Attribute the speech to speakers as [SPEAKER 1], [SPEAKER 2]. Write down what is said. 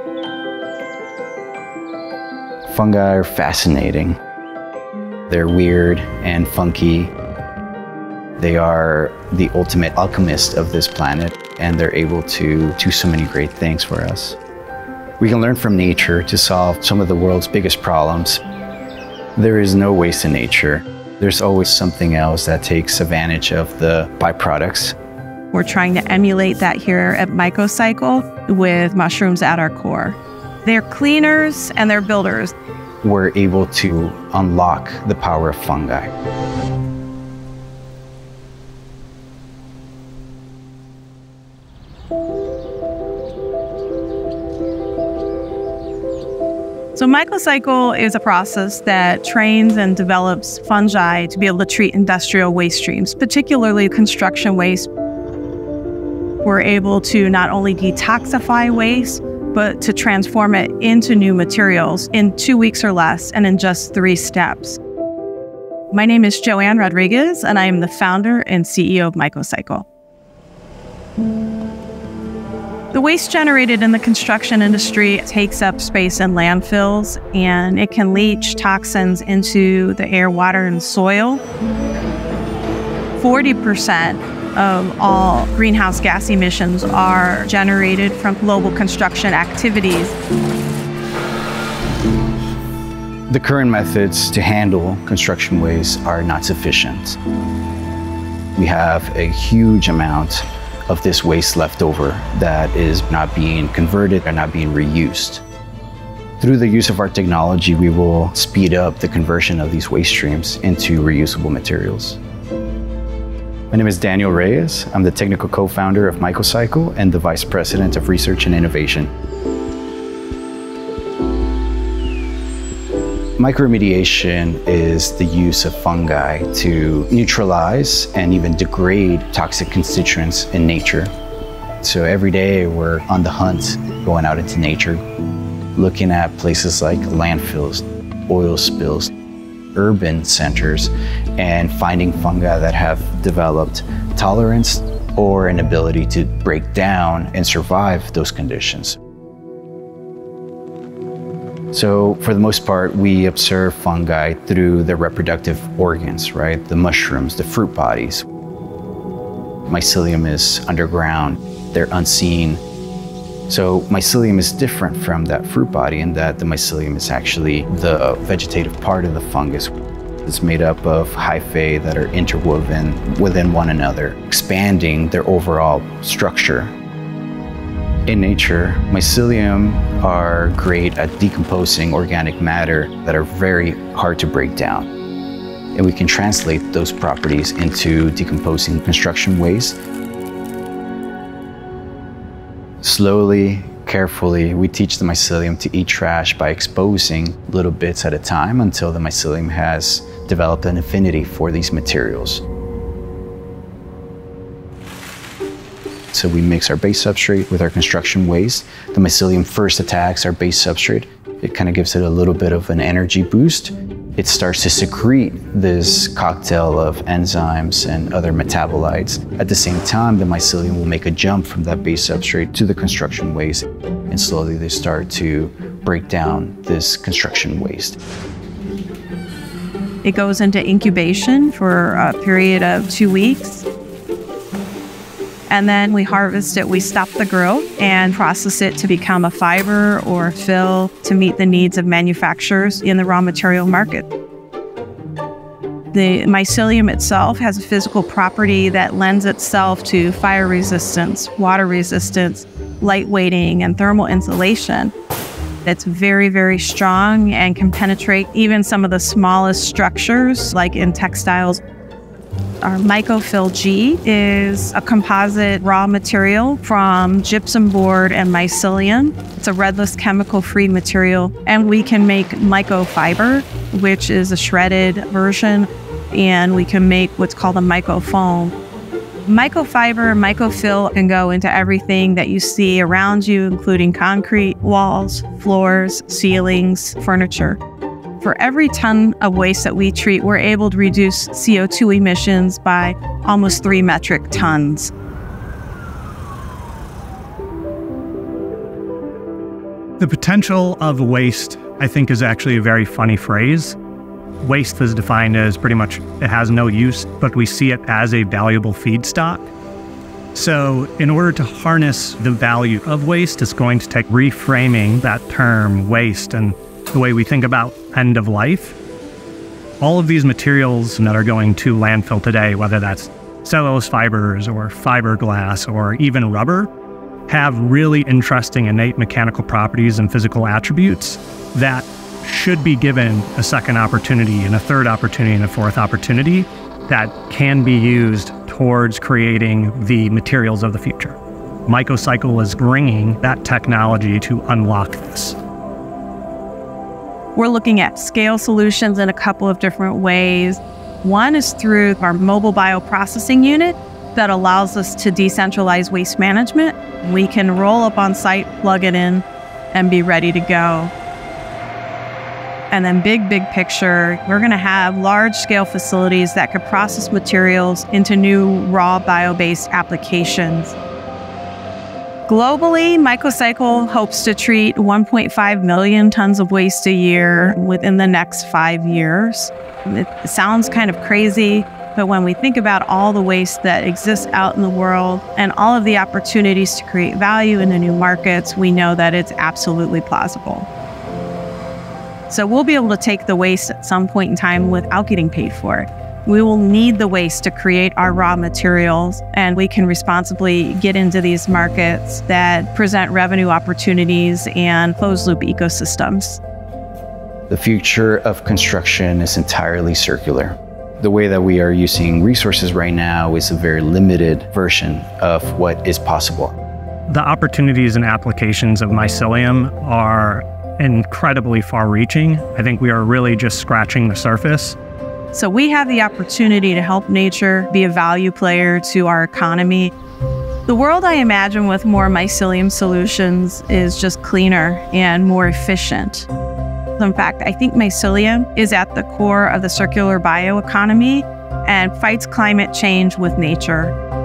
[SPEAKER 1] Fungi are fascinating. They're weird and funky. They are the ultimate alchemist of this planet, and they're able to do so many great things for us. We can learn from nature to solve some of the world's biggest problems. There is no waste in nature. There's always something else that takes advantage of the byproducts.
[SPEAKER 2] We're trying to emulate that here at Mycocycle with mushrooms at our core. They're cleaners and they're builders.
[SPEAKER 1] We're able to unlock the power of fungi.
[SPEAKER 2] So Mycocycle is a process that trains and develops fungi to be able to treat industrial waste streams, particularly construction waste. We're able to not only detoxify waste, but to transform it into new materials in 2 weeks or less and in just 3 steps. My name is Joanne Rodriguez, and I am the founder and CEO of Mycocycle. The waste generated in the construction industry takes up space in landfills, and it can leach toxins into the air, water, and soil. 40% of all greenhouse gas emissions are generated from global construction activities.
[SPEAKER 1] The current methods to handle construction waste are not sufficient. We have a huge amount of this waste left over that is not being converted and not being reused. Through the use of our technology, we will speed up the conversion of these waste streams into reusable materials. My name is Daniel Reyes. I'm the technical co-founder of Mycocycle and the vice president of research and innovation. Microremediation is the use of fungi to neutralize and even degrade toxic constituents in nature. So every day we're on the hunt, going out into nature, looking at places like landfills, oil spills, urban centers, and finding fungi that have developed tolerance or an ability to break down and survive those conditions. So for the most part, we observe fungi through their reproductive organs, right? The mushrooms, the fruit bodies. Mycelium is underground, they're unseen. So mycelium is different from that fruit body in that the mycelium is actually the vegetative part of the fungus. It's made up of hyphae that are interwoven within one another, expanding their overall structure. In nature, mycelium are great at decomposing organic matter that are very hard to break down. And we can translate those properties into decomposing construction waste. Slowly, carefully, we teach the mycelium to eat trash by exposing little bits at a time until the mycelium has developed an affinity for these materials. So we mix our base substrate with our construction waste. The mycelium first attacks our base substrate. It kind of gives it a little bit of an energy boost. It starts to secrete this cocktail of enzymes and other metabolites. At the same time, the mycelium will make a jump from that base substrate to the construction waste, and slowly they start to break down this construction waste.
[SPEAKER 2] It goes into incubation for a period of 2 weeks. And then we harvest it, we stop the growth and process it to become a fiber or a fill to meet the needs of manufacturers in the raw material market. The mycelium itself has a physical property that lends itself to fire resistance, water resistance, lightweighting, and thermal insulation. It's very, very strong and can penetrate even some of the smallest structures, like in textiles. Our Mycofill G is a composite raw material from gypsum board and mycelium. It's a redless chemical-free material, and we can make mycofiber, which is a shredded version, and we can make what's called a mycofoam. Mycofiber and mycofill can go into everything that you see around you, including concrete, walls, floors, ceilings, furniture. For every ton of waste that we treat, we're able to reduce CO2 emissions by almost 3 metric tons.
[SPEAKER 3] The potential of waste, I think, is actually a very funny phrase. Waste is defined as pretty much it has no use, but we see it as a valuable feedstock. So in order to harness the value of waste, it's going to take reframing that term waste and the way we think about end of life. All of these materials that are going to landfill today, whether that's cellulose fibers or fiberglass or even rubber, have really interesting innate mechanical properties and physical attributes that should be given a second opportunity and a third opportunity and a fourth opportunity that can be used towards creating the materials of the future. Mycocycle is bringing that technology to unlock this.
[SPEAKER 2] We're looking at scale solutions in a couple of different ways. One is through our mobile bioprocessing unit that allows us to decentralize waste management. We can roll up on site, plug it in, and be ready to go. And then big picture, we're going to have large-scale facilities that could process materials into new raw bio-based applications. Globally, Mycocycle hopes to treat 1.5 million tons of waste a year within the next 5 years. It sounds kind of crazy, but when we think about all the waste that exists out in the world and all of the opportunities to create value in the new markets, we know that it's absolutely plausible. So we'll be able to take the waste at some point in time without getting paid for it. We will need the waste to create our raw materials, and we can responsibly get into these markets that present revenue opportunities and closed-loop ecosystems.
[SPEAKER 1] The future of construction is entirely circular. The way that we are using resources right now is a very limited version of what is possible.
[SPEAKER 3] The opportunities and applications of mycelium are incredibly far-reaching. I think we are really just scratching the surface.
[SPEAKER 2] So we have the opportunity to help nature be a value player to our economy. The world I imagine with more mycelium solutions is just cleaner and more efficient. In fact, I think mycelium is at the core of the circular bioeconomy and fights climate change with nature.